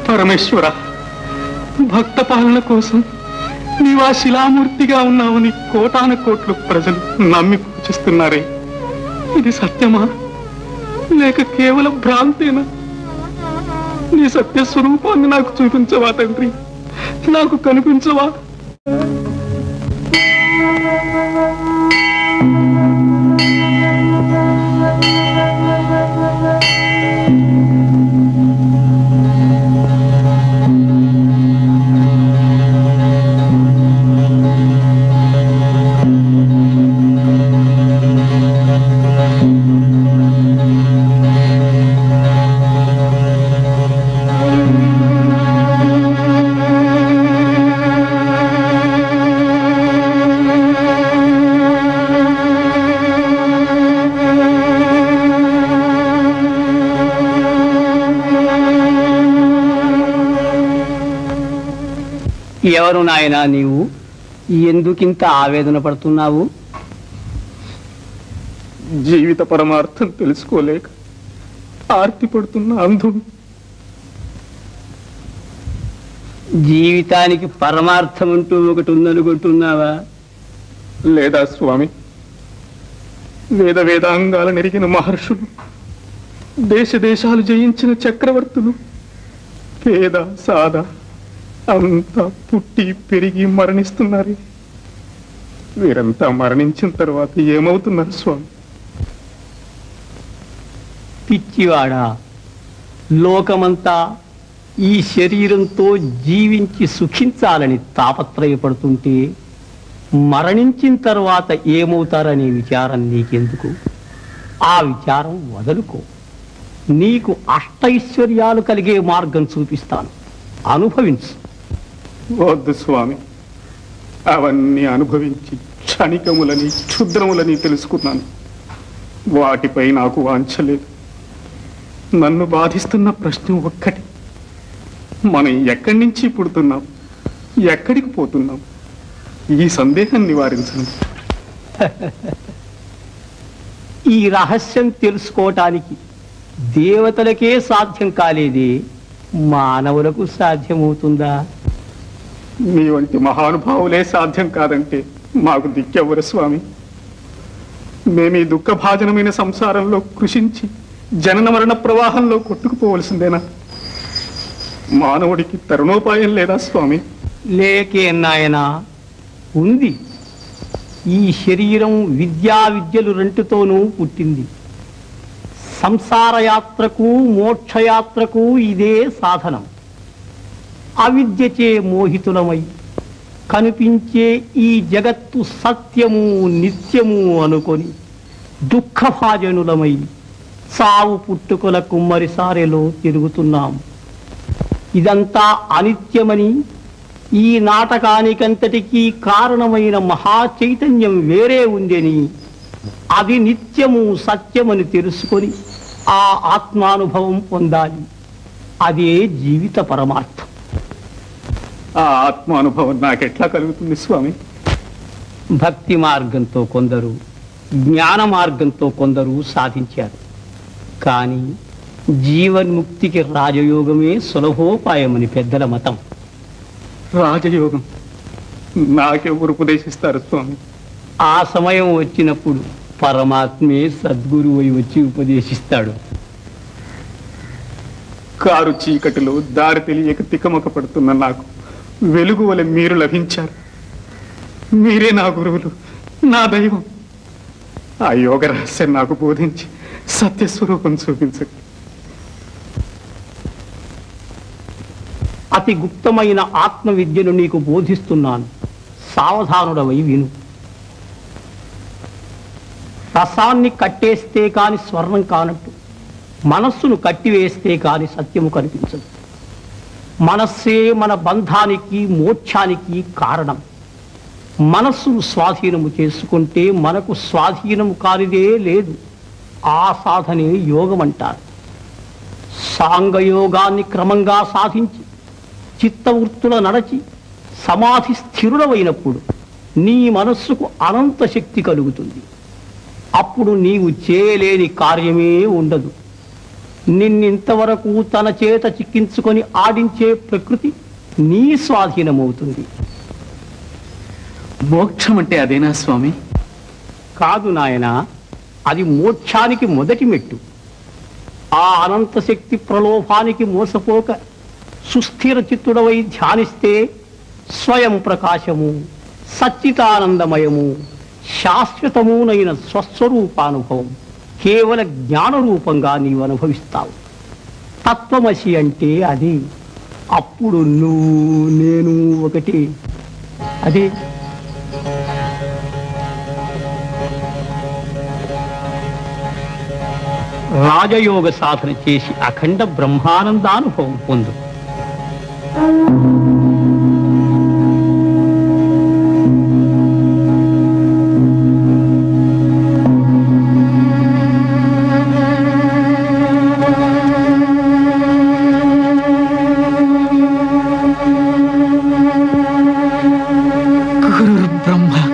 పరమేశ్వర, భక్త పాలన కోసం నీవా శిలామూర్తిగా ఉన్నావని కోటాను కోట్లు ప్రజలు నమ్మి పూజిస్తున్నారే. ఇది సత్యమా లేక కేవలం భ్రాంతేనా? నీ సత్య స్వరూపాన్ని నాకు చూపించవా తండ్రి, నాకు కనిపించవా? ఎవరు నాయనా నీవు? ఎందుకింత ఆవేదన పడుతున్నావు? జీవిత పరమార్థం తెలుసుకోలేక ఆర్తి పడుతున్న అంధుడు. జీవితానికి పరమార్థం అంటూ ఒకటి ఉందనుకుంటున్నావా? లేదా స్వామి, వేద వేదాంగాల నెరిగిన మహర్షులు, దేశ దేశాలు జయించిన చక్రవర్తులు, పేద సాద అంతా పుట్టి పెరిగి మరణిస్తున్నారు. వీరంతా మరణించిన తర్వాత ఏమవుతున్నారు స్వామి? పిచ్చివాడా, లోకమంతా ఈ శరీరంతో జీవించి సుఖించాలని తాపత్రయపడుతుంటే మరణించిన తర్వాత ఏమవుతారనే విచారం నీకెందుకు? ఆ విచారం వదులుకో. నీకు అష్టైశ్వర్యాలు కలిగే మార్గం చూపిస్తాను, అనుభవించు. వద్దు స్వామి, అవన్నీ అనుభవించి క్షణికములని క్షుద్రములని తెలుసుకున్నాను. వాటిపై నాకు వాంఛలేదు. నన్ను బాధిస్తున్న ప్రశ్న ఒక్కటి, మనం ఎక్కడి నుంచి పుడుతున్నాం, ఎక్కడికి పోతున్నాం? ఈ సందేహం నివారించండి. ఈ రహస్యం తెలుసుకోవటానికి దేవతలకే సాధ్యం కాలేదే, మానవులకు సాధ్యమవుతుందా? మీ వంటి మహానుభావులే సాధ్యం కాదంటే మాకు దిక్కెవరు స్వామి? మేము ఈ దుఃఖభాజనమైన సంసారంలో కృషించి జనన మరణ ప్రవాహంలో కొట్టుకుపోవలసిందేనా? మానవుడికి తరుణోపాయం లేదా స్వామి? లేకే నాయనా, ఉంది. ఈ శరీరం విద్యలు రెంటితోనూ పుట్టింది. సంసారయాత్రకు మోక్షయాత్రకు ఇదే సాధనం. అవిద్యచే మోహితులమై కనిపించే ఈ జగత్తు సత్యము నిత్యము అనుకొని దుఃఖభాజనులమై సావు పుట్టుకల కుమ్మరిసారెలో తిరుగుతున్నాం. ఇదంతా అనిత్యమని, ఈ నాటకానికంతటికీ కారణమైన మహా చైతన్యం వేరే ఉందని, అది నిత్యము సత్యమని తెలుసుకొని ఆ ఆత్మానుభవం పొందాలి. అదే జీవిత పరమార్థం. ఆ ఆత్మానుభవం నాకెట్లా కలుగుతుంది స్వామి? భక్తి మార్గంతో కొందరు, జ్ఞాన మార్గంతో కొందరు సాధించారు. కానీ జీవన్ముక్తికి రాజయోగమే సులభోపాయమని పెద్దల మతం. రాజయోగం నాకెవరు ఉపదేశిస్తారు స్వామి? ఆ సమయం వచ్చినప్పుడు పరమాత్మే సద్గురువై వచ్చి ఉపదేశిస్తాడు. కారు చీకటిలో దారి తెలియక తికమక పడుతున్న నాకు వెలుగు వలె మీరు లభించారు. మీరే నా గురువులు, నా దైవం. ఆ యోగ రహస్యం నాకు బోధించి సత్యస్వరూపం చూపించండి. అతి గుప్తమైన ఆత్మ విద్యను నీకు బోధిస్తున్నాను, సావధానుడవై విను. రసాన్ని కట్టేస్తే కాని స్వర్ణం కానట్టు, మనస్సును కట్టివేస్తే కాని సత్యము కనిపించదు. మనస్సే మన బంధానికి మోక్షానికి కారణం. మనస్సును స్వాధీనము చేసుకుంటే మనకు స్వాధీనము కానిదే లేదు. ఆ సాధనే యోగం అంటారు. సాంగయోగాన్ని క్రమంగా సాధించి చిత్తవృత్తుల నడచి సమాధి స్థిరుడమైనప్పుడు నీ మనస్సుకు అనంత శక్తి కలుగుతుంది. అప్పుడు నీవు చేయలేని కార్యమే ఉండదు. నిన్నింతవరకు తన చేత చిక్కించుకొని ఆడించే ప్రకృతి నీ స్వాధీనమవుతుంది. మోక్షం అంటే అదేనా స్వామి? కాదు నాయనా, అది మోక్షానికి మొదటి మెట్టు. ఆ అనంత శక్తి ప్రలోభానికి మోసపోక సుస్థిర చిత్తుడవై ధ్యానిస్తే స్వయం ప్రకాశము, సచ్చితానందమయము, శాశ్వతమునైన స్వస్వరూపానుభవం కేవల జ్ఞాన రూపంగా నీవు అనుభవిస్తావు. తత్వమసి అంటే అది. అప్పుడు నువ్వు నేను ఒకటి. అదే రాజయోగ సాధన చేసి అఖండ బ్రహ్మానందానుభవం పొందు. గురుర్బ్రహ్మ